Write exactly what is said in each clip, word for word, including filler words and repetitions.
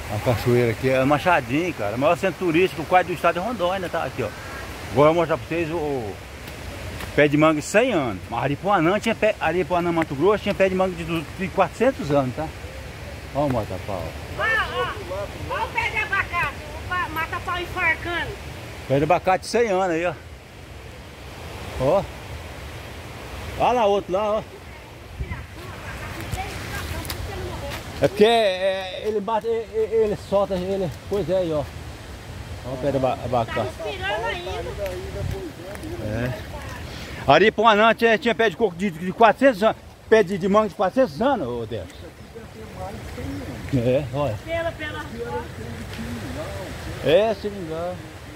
A cachoeira aqui é Machadinho, cara. O maior centro turístico quase do estado de Rondônia, tá aqui, ó. Vou mostrar pra vocês o, o pé de manga de cem anos. Mas Aripuanã tinha pé, Aripuanã, Mato Grosso, tinha pé de manga de, de quatrocentos anos, tá? Olha o mata-pau. Olha o pé de abacate, o mata-pau enforcando. Pé de abacate de cem anos aí, ó. Ó. Olha lá outro lá, ó. É porque é, ele bate, ele, ele solta, ele. Pois é aí, ó. Olha o pé de abacate. Tá respirando ainda. É. Aripuanã tinha, tinha pé de coco de, de quatrocentos anos. Pé de, de manga de quatrocentos anos, ô Deus. É, olha. Pela, pela. É, seringal.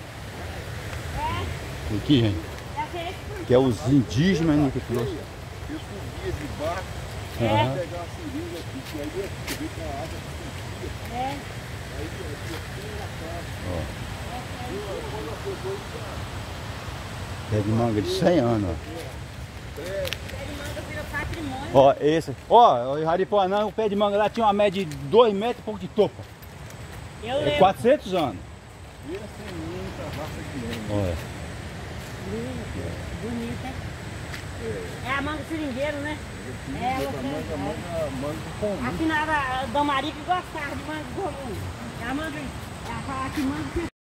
É. Aqui, gente. Que é os indígenas né, que trouxe. Eu subia de barco, É. pegar a seringa aqui, que aí eu vi com a água que É. aí eu fui na casa. Ó. Eu quando eu pegou Pé de manga de cem anos, ó. Pé de manga vira patrimônio. Ó, esse. Ó, o Aripuanã, o pé de manga lá tinha uma média de dois metros e pouco de topa. Eu É lembro. quatrocentos anos. vira sem muita raça que vem. Olha. Bonita, hein? É a manga seringueiro, né? É ela Manga, manga, manga comum. Aqui na da Mari que gostava de manga comum. É a manga. É a que manga